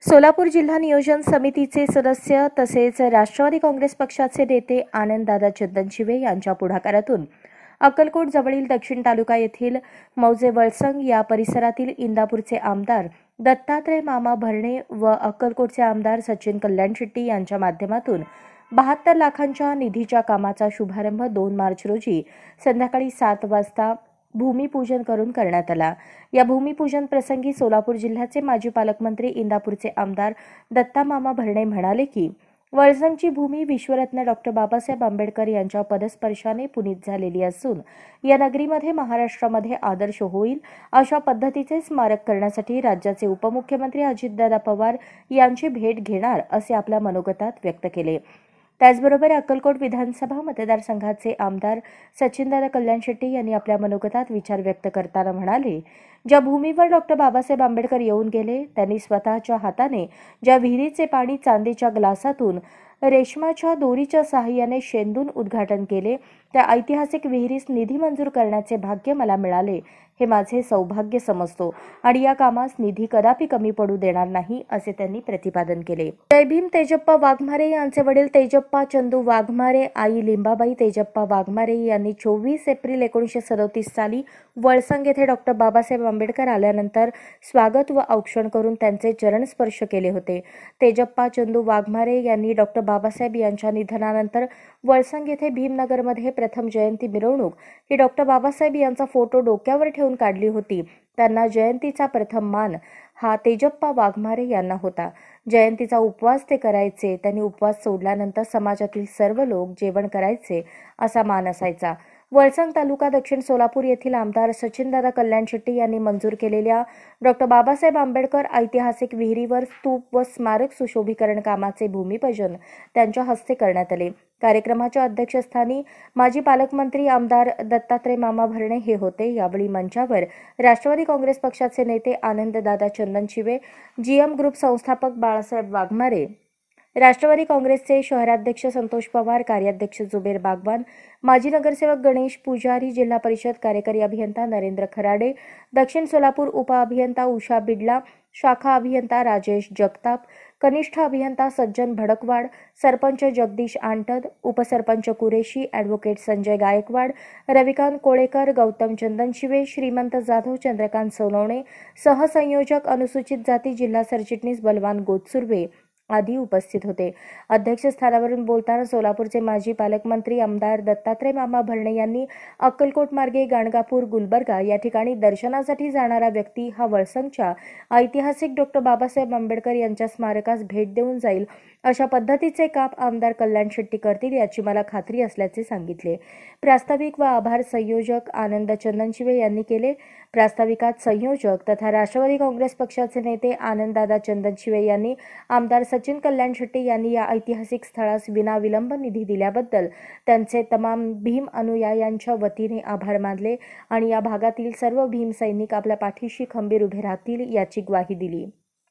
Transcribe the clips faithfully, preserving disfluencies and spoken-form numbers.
सोलापूर जिल्हा नियोजन समितीचे सदस्य तसेच राष्ट्रवादी काँग्रेस पक्षाचे नेते आनंददादा चंदनशिवे यांच्या पुढाकारातून अक्कलकोट जवळील दक्षिण तालुका येथील मौजे वळसंग या परिसरातील इंदापूरचे आमदार दत्तात्रय मामा भरणे व अक्कलकोटचे आमदार सचिन कल्याण शेट्टी यांच्या माध्यमातून बहात्तर लाखांच्या निधीच्या कामाचा शुभारंभ दोन मार्च रोजी संध्याकाळी सात वाजता भूमिपूजन करून करण्यात आला। या भूमिपूजन प्रसंगी सोलापूर जिल्ह्याचे माजी पालकमंत्री इंदापूरचे आमदार दत्ता मामा भरणे म्हणाले की वळसंगची भूमी विश्वरत्न डॉक्टर बाबासाहेब आंबेडकर यांच्या पदस्पर्शाने पुनीत झालेली असून या नगरीमध्ये महाराष्ट्रामध्ये आदर्श होईल अशा पद्धतीचे स्मारक करण्यासाठी राज्याचे उपमुख्यमंत्री अजितदादा पवार यांची भेट घेणार असे आपल्या मनोगतात व्यक्त केले। त्याचबरोबर अक्कलकोट विधानसभा मतदारसंघाचे आमदार सचिनदादा कल्याण शेट्टी यांनी आपल्या मनोगतात विचार व्यक्त करताना म्हणाले, ज्या भूमीवर डॉक्टर बाबासाहेब आंबेडकर येऊन गेले त्यांनी स्वतःच्या हाताने ज्या विहिरीचे पाणी चांदीच्या ग्लासातून रेशमाच्या दोरीच्या सहाय्याने शेंदून उद्घाटन केले त्या ऐतिहासिक विहिरीस निधी मंजूर करण्याचे भाग्य मला मिळाले हे माझे सौभाग्य समजतो आणि या कामास निधी कदापि कमी पडू देणार नाही असे त्यांनी प्रतिपादन केले। जय भीम तेजप्पा वाघमारे यांचे वडील तेजप्पा चंदू वाघमारे आई लिंबाबाई तेजप्पा वाघमारे यांनी चोवीस एप्रिल एकोणीसशे सदोतीस साली वळसंग येथे डॉक्टर बाबासाहेब आंबेडकर आल्यानंतर स्वागत व औक्षण करून त्यांचे चरण स्पर्श केले होते। तेजप्पा चंदू वाघमारे यांनी डॉक्टर बाबासाहेब यांच्या निधनानंतर वळसंग येथे भीमनगरमध्ये प्रथम जयंती मिरवणूक ही डॉक्टर बाबासाहेब यांचा फोटो डोक्यावर ठेवून काढली होती। त्यांना जयंतीचा प्रथम मान हा तेजप्पा वाघमारे यांना होता। जयंतीचा उपवास ते करायचे, त्यांनी उपवास सोडल्यानंतर समाजातील सर्व लोक जेवण करायचे असा मान असायचा। वळसंग तालुका दक्षिण सोलापूर येथील आमदार सचिनदादा कल्याण शेट्टी यांनी मंजूर केलेल्या डॉक्टर बाबासाहेब आंबेडकर ऐतिहासिक विहिरीवर स्तूप व स्मारक सुशोभीकरण कामाचे भूमिपूजन त्यांच्या हस्ते करण्यात आले। कार्यक्रमाच्या अध्यक्षस्थानी माजी पालकमंत्री आमदार दत्तात्रय मामा भरणे हे होते। यावेळी मंचावर राष्ट्रवादी काँग्रेस पक्षाचे नेते आनंददादा चंदनशिवे, जीएम ग्रुप संस्थापक बाळासाहेब वाघमारे, राष्ट्रवादी काँग्रेसचे शहराध्यक्ष संतोष पवार, कार्याध्यक्ष जुबेर बागवान, माजी नगरसेवक गणेश पुजारी, जिल्हा परिषद कार्यकारी अभियंता नरेंद्र खराडे, दक्षिण सोलापूर उपअभियंता उषा बिडला, शाखा अभियंता राजेश जगताप, कनिष्ठ अभियंता सज्जन भडकवाड, सरपंच जगदीश आंटद, उपसरपंच कुरेशी, ॲडव्होकेट संजय गायकवाड, रविकांत कोळेकर, गौतम चंदनशिवे, श्रीमंत जाधव, चंद्रकांत सोनवणे, सहसंयोजक अनुसूचित जाती जिल्हा सरचिटणीस बलवान गोतसुर्वे आदी उपस्थित होते। अध्यक्षस्थानावरून बोलताना सोलापूरचे माजी पालकमंत्री आमदार दत्तात्रय मामा भरणे यांनी अक्कलकोट मार्गे गाणगापूर गुलबर्गा या ठिकाणी दर्शनासाठी जाणारा व्यक्ती हा वळसंगच्या ऐतिहासिक डॉक्टर बाबासाहेब आंबेडकर यांच्या स्मारकास भेट देऊन जाईल अशा पद्धतीचे काम आमदार कल्याण शेट्टी करतील याची मला खात्री असल्याचे सांगितले। प्रास्ताविक व आभार संयोजक आनंद चंदनशिवे यांनी केले। प्रास्ताविकात संयोजक तथा राष्ट्रवादी काँग्रेस पक्षाचे नेते आनंददादा चंदनशिवे यांनी आमदार सचिन कल्याण शेट्टी यांनी या ऐतिहासिक स्थळास विनाविलंब निधी दिल्याबद्दल त्यांचे तमाम भीम अनुयायांच्या वतीने आभार मानले आणि या भागातील सर्व भीम सैनिक आपल्या पाठीशी खंबीर उभे राहतील याची ग्वाही दिली।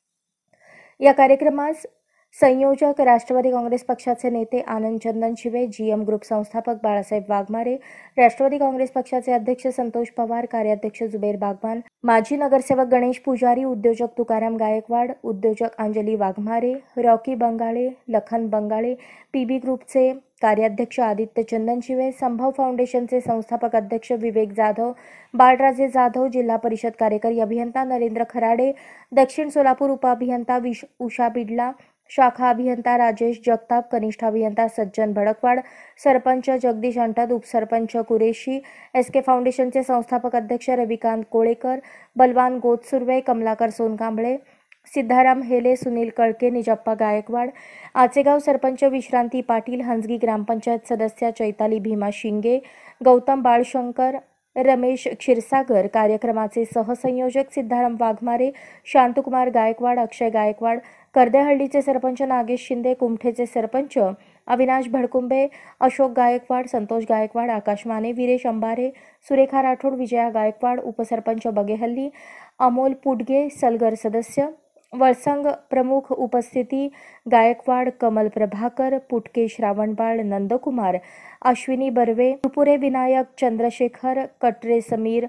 या कार्यक्रमास संयोजक राष्ट्रवादी काँग्रेस पक्षाचे नेते आनंद चंदनशिवे, जीएम ग्रुप संस्थापक बाळासाहेब वाघमारे, राष्ट्रवादी काँग्रेस पक्षाचे अध्यक्ष संतोष पवार, कार्याध्यक्ष जुबेर बागवान, माजी नगरसेवक गणेश पुजारी, उद्योजक तुकाराम गायकवाड, उद्योजक अंजली वाघमारे, रॉकी बंगाळे, लखन बंगाळे, पीबी ग्रुपचे कार्याध्यक्ष आदित्य चंदनशिवे, संभव फाउंडेशनचे संस्थापक अध्यक्ष विवेक जाधव, बाळराजे जाधव, जिल्हा परिषद कार्यकारी अभियंता नरेंद्र खराडे, दक्षिण सोलापूर उपअभियंता उषा बिडला, शाखा अभियंता राजेश जगताप, कनिष्ठ अभियंता सज्जन भडकवाड, सरपंच जगदीश अंटद, उपसरपंच कुरेशी, एसके फाउंडेशनचे संस्थापक अध्यक्ष रविकांत कोळेकर, बलवान गोतसुर्वे, कमलाकर सोनकांबळे, सिद्धाराम हेले, सुनील कळके, निजप्पा गायकवाड, आचेगाव सरपंच विश्रांती पाटील, हंसगी ग्रामपंचायत सदस्या चैताली भीमा शिंगे, गौतम बाळशंकर, रमेश क्षीरसागर, कार्यक्रमाचे सहसंयोजक सिद्धाराम वाघमारे, शांतकुमार गायकवाड, अक्षय गायकवाड, कर्देहळ्ळीचे सरपंच नागेश शिंदे, कुमठेचे सरपंच अविनाश भडकुंबे, अशोक गायकवाड, संतोष गायकवाड, आकाश माने, वीरेश अंबारे, सुरेखा राठोड, विजया गायकवाड, उपसरपंच बगेहल्ली, अमोल पुडगे, सलगर सदस्य, वळसंग प्रमुख उपस्थिती गायकवाड, कमल प्रभाकर, पुटके श्रावणबाळ, नंदकुमार, अश्विनी बर्वे, तुपुरे विनायक, चंद्रशेखर, कटरे समीर,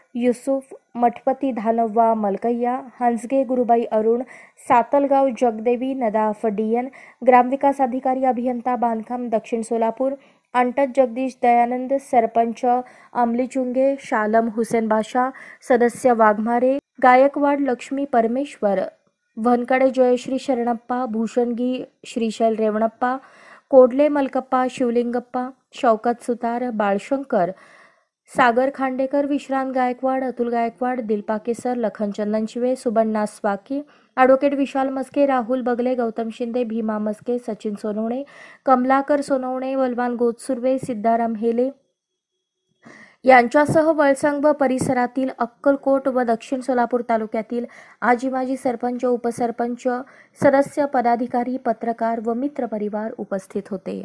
युसुफ, मठपती धानव्वा मलकय्या, हंसगे गुरुबाई अरुण, सातलगाव जगदेवी नदाफ डीएन, ग्रामविकास अधिकारी अभियंता बांधकाम दक्षिण सोलापूर, अंटत जगदीश दयानंद, सरपंच अमलीचुंगे, शालम हुसेन बाशा, सदस्य वाघमारे, गायकवाड लक्ष्मी परमेश्वर, वनकडे जयश्री शरणप्पा, भूषणगी श्रीशैल रेवणप्पा, कोडले मलकप्पा, शिवलिंगप्पा, शौकत सुतार, बाळशंकर, सागर खांडेकर, विश्रांत गायकवाड, अतुल गायकवाड, दिलपा केसर, लखन चंदनशिवे, सुबन्ना स्वाकी, ॲडव्होकेट विशाल मस्के, राहुल बगले, गौतम शिंदे, भीमा मस्के, सचिन सोनवणे, कमलाकर सोनवणे, बलवान गोतसुर्वे, सिद्धाराम हेले यांच्यासह वळसंग व परिसरातील अक्कलकोट व दक्षिण सोलापूर तालुक्यातील आजी माजी सरपंच, उपसरपंच, सदस्य, पदाधिकारी, पत्रकार व मित्र परिवार उपस्थित होते.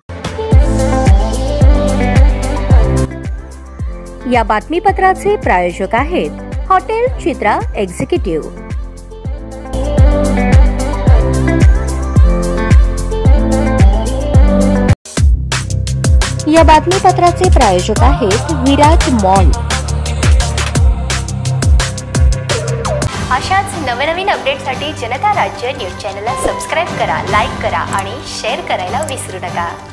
या बातमीपत्राचे प्रायोजक आहेत हॉटेल चित्रा एक्झिक्युटिव्ह. या बातमीपत्राचे प्रायोजक आहेत विराज मॉल. अशाच नवनवीन अपडेटसाठी जनता राज्य न्यूज चॅनलला सबस्क्राईब करा, लाईक करा आणि शेअर करायला विसरू नका.